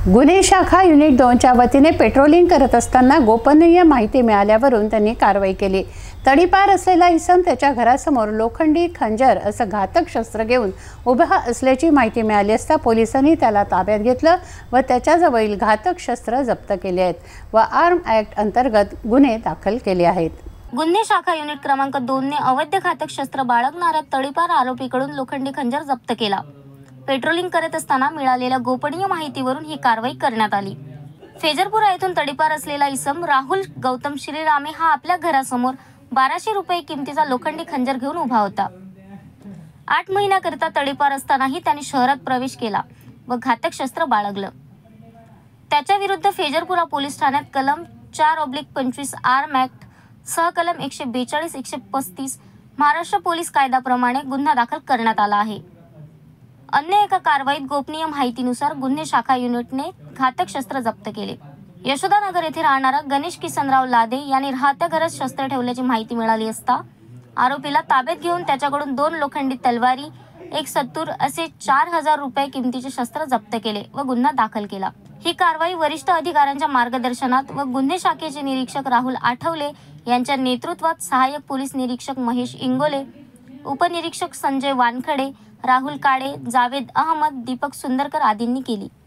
गुन्हे शाखा युनिट 2च्या वतीने पेट्रोलिंग करत असताना गोपनीय माहिती मिळाल्यावरून त्यांनी कारवाई केली। तडीपार असलेला इसम त्याच्या घरासमोर लोखंडी खंजर असं घातक शस्त्र घेऊन उभा असल्याची माहिती मिळाली असता पोलिसांनी त्याला ताब्यात घेतलं व त्याच्याजवळील घातक शस्त्र जप्त केले आहेत व आर्म ॲक्ट अंतर्गत गुन्हे दाखल केले आहेत। गुन्हे शाखा युनिट क्रमांक 2 ने अवैध घातक शस्त्र बाळगणाऱ्या तडीपार आरोपीकडून लोखंडी खंजर जप्त केला। पेट्रोलिंग करत असताना मिळालेल्या गोपनीय माहितीवरून ही कारवाई करण्यात आली। फेजरपुरा येथून तडीपार असलेला इसम राहुल गौतम श्रीरामे हा आपल्या घरासमोर 1200 रुपये किमतीचा लोखंडी खंजर घेऊन उभा होता। 8 महिन्याकरिता तडीपार असतानाही त्याने शहरात प्रवेश केला व घातक शस्त्र बाळगलं। त्याच्या विरुद्ध फेजरपुरा पोलीस ठाण्यात कलम 4/25 आर्म ॲक्ट सह कलम 142-135 महाराष्ट्र पोलीस कायद्याप्रमाणे गुन्हा दाखल करण्यात आला आहे। अन्य एका कारवाईत गोपनीय माहितीनुसार गुन्हे शाखा युनिटने घातक शस्त्र जप्त केले। यशोदानगर येथे राहणारा गणेश किसनराव लादे यांनी राहत्या घरात शस्त्र ठेवल्याची माहिती मिळाली असता आरोपीला ताब्यात घेऊन त्याच्याकडून 2 लोखंडी तलवारी, एक सत्तूर असे 4000 रुपये किमतीचे शस्त्र जप्त केले व गुन्हा दाखल केला। ही कारवाई वरिष्ठ अधिकाऱ्यांच्या मार्गदर्शनात व गुन्हे शाखेचे निरीक्षक राहुल आठवले यांच्या नेतृत्वात सहाय्यक पोलीस निरीक्षक महेश इंगोले, उपनिरीक्षक संजय वानखडे, राहुल काळे, जावेद अहमद, दीपक सुंदरकर आदींनी केली।